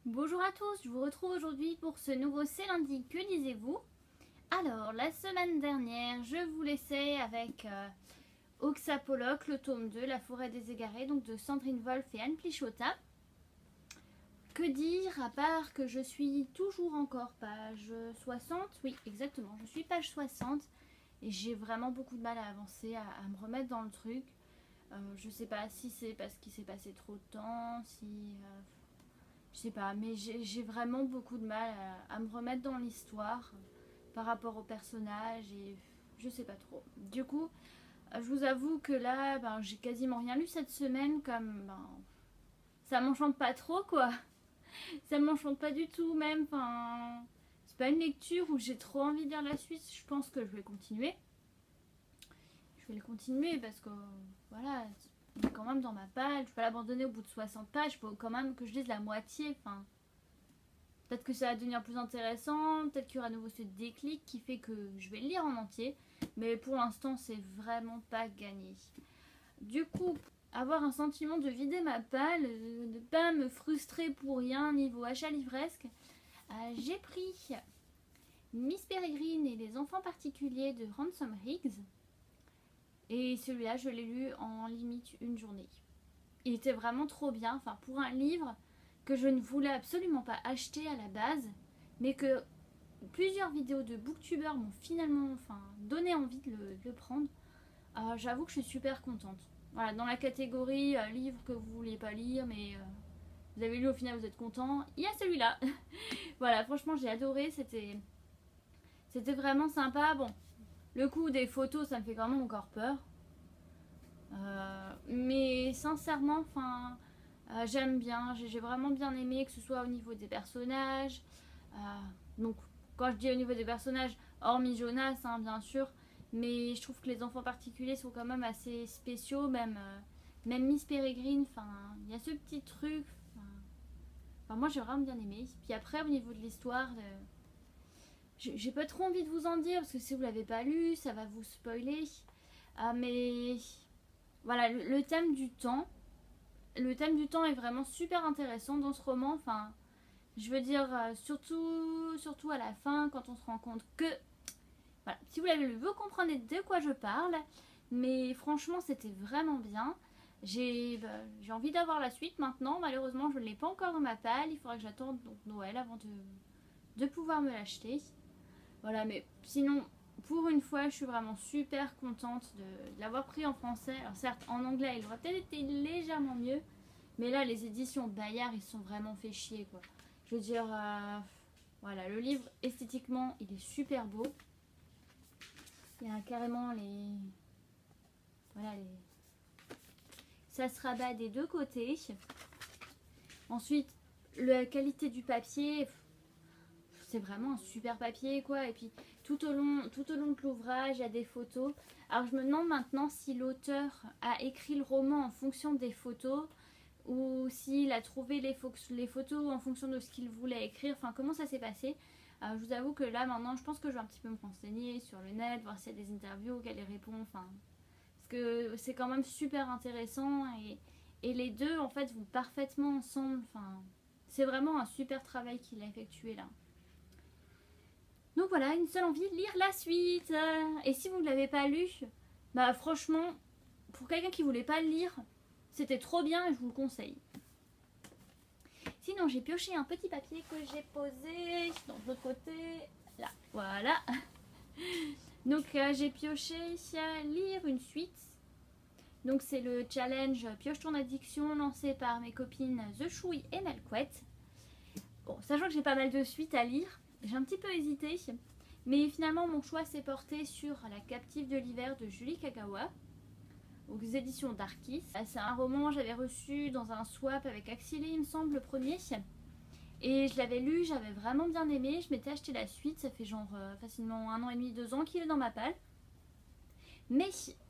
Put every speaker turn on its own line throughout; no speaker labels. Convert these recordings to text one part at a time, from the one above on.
Bonjour à tous, je vous retrouve aujourd'hui pour ce nouveau C'est lundi, que lisez-vous? Alors, la semaine dernière, je vous laissais avec Oxapoloc, le tome 2, La forêt des égarés, donc de Sandrine Wolf et Anne Plichota. Que dire à part que je suis toujours encore page 60? Oui, exactement, je suis page 60 et j'ai vraiment beaucoup de mal à avancer, à me remettre dans le truc. Je sais pas si c'est parce qu'il s'est passé trop de temps, si... je sais pas, mais j'ai vraiment beaucoup de mal à me remettre dans l'histoire par rapport au personnage et je sais pas trop. Du coup, je vous avoue que là, j'ai quasiment rien lu cette semaine, comme ça m'enchante pas trop quoi. Ça m'enchante pas du tout même. Enfin, c'est pas une lecture où j'ai trop envie de lire la suite. Je pense que je vais continuer. Je vais le continuer parce que voilà, il est quand même dans ma page. Je peux pas l'abandonner au bout de 60 pages. Il faut quand même que je lise la moitié. Enfin, peut-être que ça va devenir plus intéressant, peut-être qu'il y aura à nouveau ce déclic qui fait que je vais le lire en entier. Mais pour l'instant, c'est vraiment pas gagné. Du coup, avoir un sentiment de vider ma palle, de ne pas me frustrer pour rien niveau achat livresque, j'ai pris Miss Peregrine et les enfants particuliers de Ransom Riggs. Et celui-là, je l'ai lu en limite une journée. Il était vraiment trop bien, enfin pour un livre que je ne voulais absolument pas acheter à la base, mais que plusieurs vidéos de booktubeurs m'ont finalement donné envie de le prendre. J'avoue que je suis super contente. Voilà, dans la catégorie livre que vous vouliez pas lire, mais vous avez lu au final, vous êtes content, il y a celui-là. Voilà, franchement, j'ai adoré, c'était vraiment sympa. Bon, le coup des photos, ça me fait quand même encore peur. Mais sincèrement, j'aime bien, j'ai vraiment bien aimé, que ce soit au niveau des personnages. Euh, donc, quand je dis au niveau des personnages, hormis Jonas, hein, bien sûr, mais je trouve que les enfants particuliers sont quand même assez spéciaux, même Miss Peregrine, il y a ce petit truc. Moi, j'ai vraiment bien aimé. Puis après, au niveau de l'histoire, j'ai pas trop envie de vous en dire, parce que si vous l'avez pas lu, ça va vous spoiler. Mais voilà, le thème du temps. Le thème du temps est vraiment super intéressant dans ce roman. Enfin, je veux dire, surtout à la fin, quand on se rend compte que... Voilà, si vous l'avez lu, vous comprenez de quoi je parle. Mais franchement, c'était vraiment bien. J'ai envie d'avoir la suite maintenant. Malheureusement, je ne l'ai pas encore dans ma palle. Il faudra que j'attende donc Noël avant de pouvoir me l'acheter. Voilà, mais sinon, pour une fois, je suis vraiment super contente de l'avoir pris en français. Alors certes, en anglais, il aurait peut-être été légèrement mieux. Mais là, les éditions Bayard, ils sont vraiment fait chier, quoi. Je veux dire, voilà, le livre, esthétiquement, il est super beau. Il y a carrément les... Voilà, ça se rabat des deux côtés. Ensuite, la qualité du papier, c'est vraiment un super papier, quoi. Et puis, tout au long de l'ouvrage, il y a des photos. Alors, je me demande maintenant si l'auteur a écrit le roman en fonction des photos ou s'il a trouvé les photos en fonction de ce qu'il voulait écrire. Enfin, comment ça s'est passé? Je vous avoue que là, maintenant, je pense que je vais un petit peu me renseigner sur le net, voir s'il y a des interviews, qu'elle y répond. Enfin, parce que c'est quand même super intéressant et les deux, en fait, vont parfaitement ensemble. Enfin, c'est vraiment un super travail qu'il a effectué là. Donc voilà, une seule envie, lire la suite. Et si vous ne l'avez pas lu, franchement, pour quelqu'un qui voulait pas le lire, c'était trop bien et je vous le conseille. Sinon, j'ai pioché un petit papier que j'ai posé dans l'autre côté. Là, voilà. Donc, j'ai pioché lire une suite. Donc, c'est le challenge Pioche ton addiction lancé par mes copines The Chouille et Melquette. Bon, sachant que j'ai pas mal de suites à lire, j'ai un petit peu hésité. Mais finalement, mon choix s'est porté sur La captive de l'hiver de Julie Kagawa, aux éditions Darkis. C'est un roman que j'avais reçu dans un swap avec Axilé, il me semble, le premier. Et je l'avais lu, j'avais vraiment bien aimé. Je m'étais acheté la suite, ça fait genre facilement 1 an et demi, 2 ans qu'il est dans ma palle. Mais,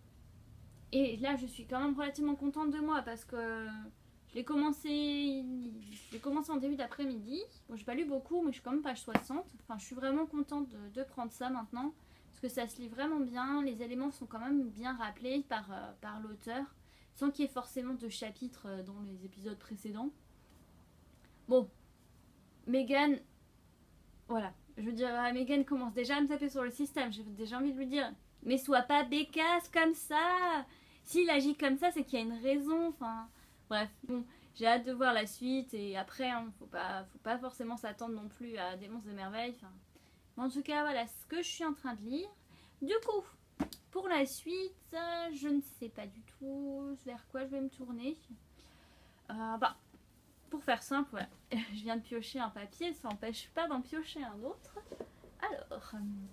et là je suis quand même relativement contente de moi parce que je l'ai commencé en début d'après-midi. Bon, j'ai pas lu beaucoup, mais je suis quand même page 60. Enfin, je suis vraiment contente de prendre ça maintenant. Parce que ça se lit vraiment bien. Les éléments sont quand même bien rappelés par l'auteur. Sans qu'il y ait forcément de chapitres dans les épisodes précédents. Bon, Megan, voilà, je veux dire, Megan commence déjà à me taper sur le système. J'ai déjà envie de lui dire, mais sois pas bécasse comme ça. S'il agit comme ça, c'est qu'il y a une raison. Enfin, bref, bon, j'ai hâte de voir la suite. Et après, hein, faut pas forcément s'attendre non plus à des monstres de merveille. Enfin, mais en tout cas, voilà ce que je suis en train de lire. Du coup, pour la suite, je ne sais pas du tout vers quoi je vais me tourner. Bah, pour faire simple, voilà. Je viens de piocher un papier, ça n'empêche pas d'en piocher un autre. Alors,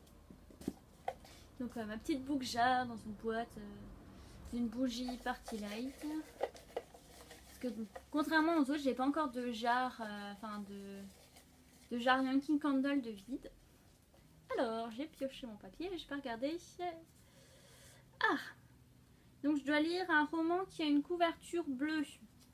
donc ma petite book jar dans une boîte d'une bougie Party Light. Parce que contrairement aux autres, j'ai pas encore de jar, de jar Yankee Candle de vide. Alors, j'ai pioché mon papier, je peux regarder. Ah! Donc je dois lire un roman qui a une couverture bleue.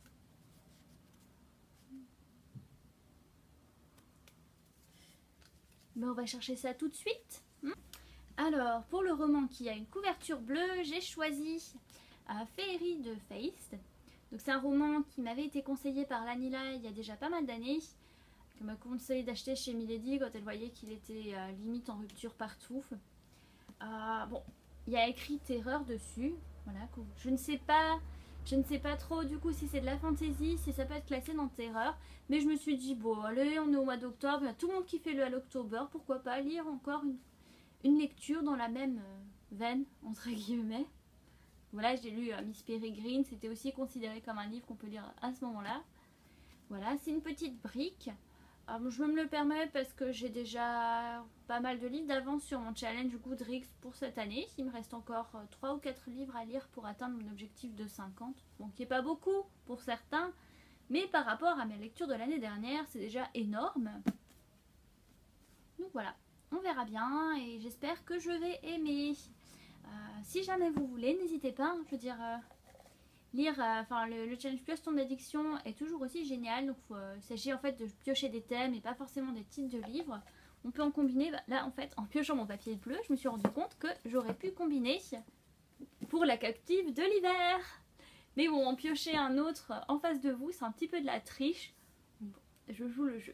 Ben, on va chercher ça tout de suite. Alors, pour le roman qui a une couverture bleue, j'ai choisi Féerie de Feist. Donc c'est un roman qui m'avait été conseillé par Lanila il y a déjà pas mal d'années. Elle m'a conseillé d'acheter chez Milady quand elle voyait qu'il était limite en rupture partout. Bon, il y a écrit terreur dessus. Voilà, je ne sais pas trop du coup si c'est de la fantasy, si ça peut être classé dans terreur. Mais je me suis dit, bon allez, on est au mois d'octobre, il y a tout le monde qui fait le Halloctober, pourquoi pas lire encore une lecture dans la même veine, entre guillemets. Voilà, j'ai lu Miss Peregrine, c'était aussi considéré comme un livre qu'on peut lire à ce moment-là. Voilà, c'est une petite brique. Je me le permets parce que j'ai déjà pas mal de livres d'avance sur mon challenge Goodreads pour cette année. Il me reste encore 3 ou 4 livres à lire pour atteindre mon objectif de 50. Bon, qui n'est pas beaucoup pour certains, mais par rapport à mes lectures de l'année dernière, c'est déjà énorme. Donc voilà, on verra bien et j'espère que je vais aimer. Si jamais vous voulez, n'hésitez pas, je veux dire... lire, le challenge Pioche ton addiction est toujours aussi génial. Donc il s'agit en fait de piocher des thèmes et pas forcément des titres de livres. On peut en combiner. Là en fait, en piochant mon papier bleu, je me suis rendu compte que j'aurais pu combiner pour la captive de l'hiver. Mais bon, en piocher un autre en face de vous, c'est un petit peu de la triche. Bon, je joue le jeu.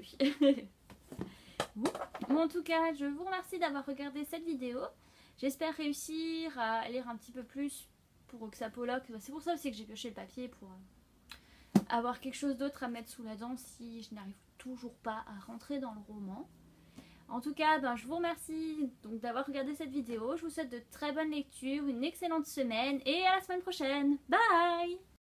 Bon, en tout cas, je vous remercie d'avoir regardé cette vidéo. J'espère réussir à lire un petit peu plus pour que ça poloque. C'est pour ça aussi que j'ai pioché le papier, pour avoir quelque chose d'autre à mettre sous la dent si je n'arrive toujours pas à rentrer dans le roman. En tout cas, je vous remercie donc d'avoir regardé cette vidéo. Je vous souhaite de très bonnes lectures, une excellente semaine et à la semaine prochaine. Bye!